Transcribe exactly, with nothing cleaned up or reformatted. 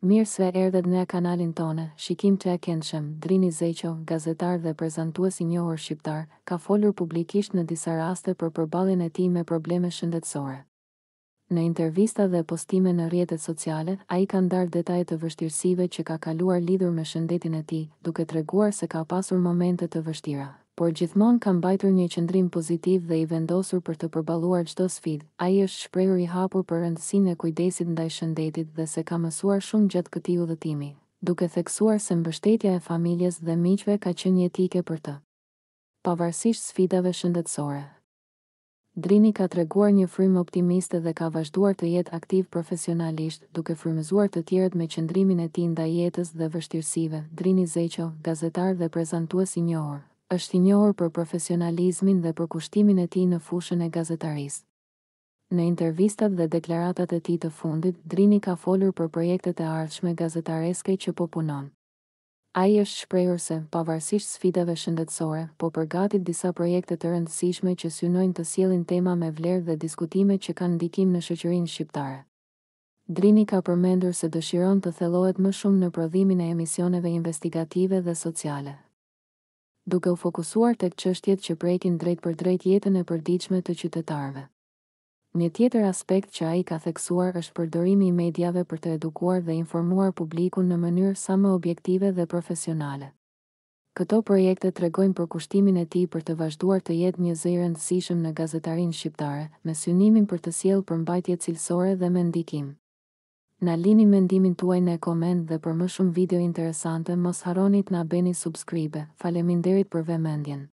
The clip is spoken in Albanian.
Mirë se erdhet në kanalin tonë, shikim të e këndshëm, Drini Zeqo, gazetar dhe prezantues i njohur shqiptar, ka folur publikisht në disa raste për përballjen e tij me probleme shëndetësore. Në intervista dhe postime në rrjetet sociale, ai ka ndarë detaje të vështirësive që ka kaluar lidhur me shëndetin e tij, duke treguar se ka pasur momente të vështira, por gjithmonë ka mbajtur një qëndrim pozitiv dhe i vendosur për të përballuar çdo sfidë. Ai është shprehur i hapur për rëndësinë e kujdesit ndaj shëndetit dhe se ka mësuar shumë gjatë këtij udhëtimi, duke theksuar se mbështetja e familjes dhe miqve ka qenë jetike për të, pavarësisht sfidave shëndetësore. Drini ka treguar një frymë optimiste dhe ka vazhduar të jetë aktiv profesionalisht, duke frymëzuar të tjerët me qëndrimin e tij ndaj jetës dhe vështirësive. Drini Zeqo, gazetar dhe prezantues i njohur, është i njohur për profesionalizmin dhe për kushtimin e tij në fushën e gazetarisë. Në intervistat dhe deklaratat e tij të fundit, Drini ka folur për projektet e ardhshme gazetareske që po punon. Ai është shprehur se, pavarësisht sfidave shëndetësore, po përgatit disa projekte të rëndësishme që synojnë të sjellin tema me vlerë dhe diskutime që kanë ndikim në shoqërinë shqiptare. Drini ka përmendur se dëshiron të thellohet më shumë në prodhimin e emisioneve investigative dhe sociale, duke u fokusuar tek çështjet që prekin drejt për drejt jetën e përditshme të qytetarëve. Një tjetër aspekt që ai ka theksuar është përdorimi i mediave për të edukuar dhe informuar publikun në mënyrë sa më objektive dhe profesionale. Këto projekte tregojnë për kushtimin e tij për të vazhduar të jetë një zë i rëndësishëm në gazetarinë shqiptare, me synimin për të sjellë përmbajtje cilësore dhe me ndikim. Na lini mendimin tuaj në koment dhe për më shumë video interesante mos harroni të na bëni subscribe. Faleminderit për vëmendjen.